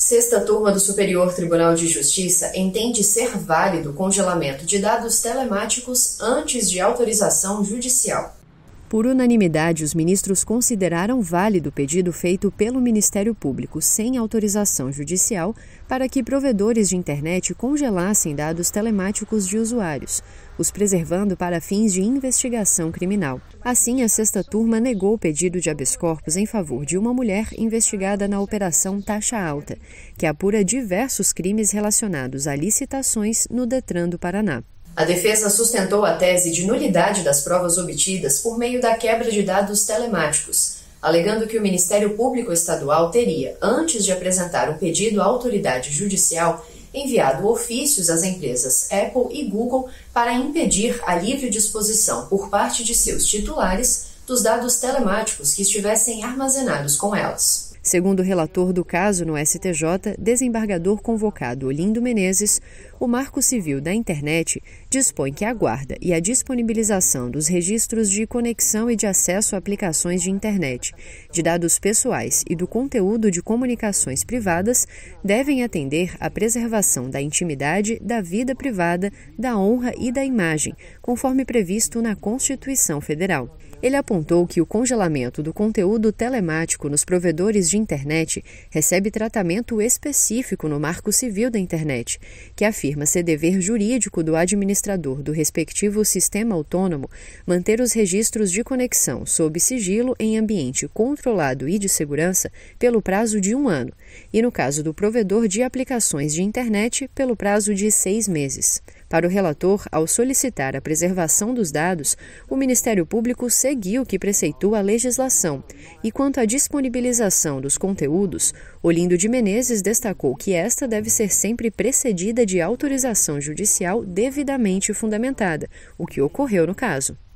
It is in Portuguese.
Sexta turma do Superior Tribunal de Justiça entende ser válido o congelamento de dados telemáticos antes de autorização judicial. Por unanimidade, os ministros consideraram válido o pedido feito pelo Ministério Público sem autorização judicial para que provedores de internet congelassem dados telemáticos de usuários, os preservando para fins de investigação criminal. Assim, a sexta turma negou o pedido de habeas corpus em favor de uma mulher investigada na Operação Taxa Alta, que apura diversos crimes relacionados a licitações no Detran do Paraná. A defesa sustentou a tese de nulidade das provas obtidas por meio da quebra de dados telemáticos, alegando que o Ministério Público Estadual teria, antes de apresentar um pedido à autoridade judicial, enviado ofícios às empresas Apple e Google para impedir a livre disposição por parte de seus titulares dos dados telemáticos que estivessem armazenados com elas. Segundo o relator do caso no STJ, desembargador convocado Olindo Menezes, o Marco Civil da Internet dispõe que a guarda e a disponibilização dos registros de conexão e de acesso a aplicações de internet, de dados pessoais e do conteúdo de comunicações privadas devem atender à preservação da intimidade, da vida privada, da honra e da imagem, conforme previsto na Constituição Federal. Ele apontou que o congelamento do conteúdo telemático nos provedores de internet recebe tratamento específico no Marco Civil da Internet, que afirma ser dever jurídico do administrador do respectivo sistema autônomo manter os registros de conexão sob sigilo em ambiente controlado e de segurança pelo prazo de 1 ano, e no caso do provedor de aplicações de internet, pelo prazo de 6 meses. Para o relator, ao solicitar a preservação dos dados, o Ministério Público seguiu o que preceitua a legislação e, quanto à disponibilização dos conteúdos, Olindo de Menezes destacou que esta deve ser sempre precedida de autorização judicial devidamente fundamentada, o que ocorreu no caso.